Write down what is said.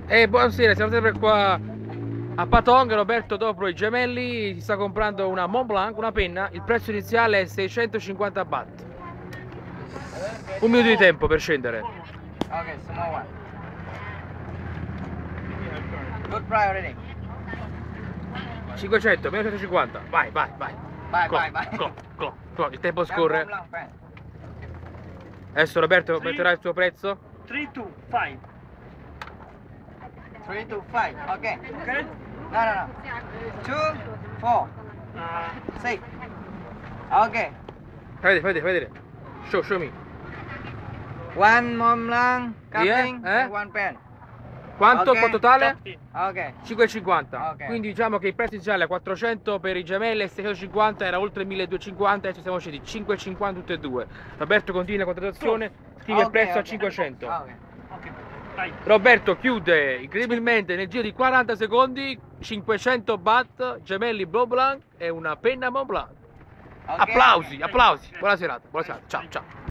E buonasera, siamo sempre qua a Patong. Roberto, dopo i gemelli, si sta comprando una Mont Blanc, una penna. Il prezzo iniziale è 650 baht. Un minuto di tempo per scendere. Okay, small one. Good price already. 500, meno 150. Vai, vai, vai. Vai, Clock, vai, vai. clock, clock, clock. Il tempo scorre. Mont Blanc pen. Adesso Roberto metterà il suo prezzo. 3 to 5. 3 to 5. Okay. Okay? No, no, no. 2, 4, 6. Okay. Fai vedere. Show me. One Mont Blanc Yeah, cupping eh? and one pen. Quanto? Ok. Quanto totale? Okay. 5,50. Ok. Quindi diciamo che il prezzo iniziale è 400 per i gemelli e 650 era oltre 1250, adesso siamo scesi 5,50 tutte e due. Roberto continua la contrattazione, scrive il Ok, prezzo a ok. 500. Okay. Okay. Vai. Roberto chiude incredibilmente nel giro di 40 secondi 500 baht, gemelli Mont Blanc e una penna Mont Blanc. Okay. Applausi, applausi. Buona serata, ciao ciao.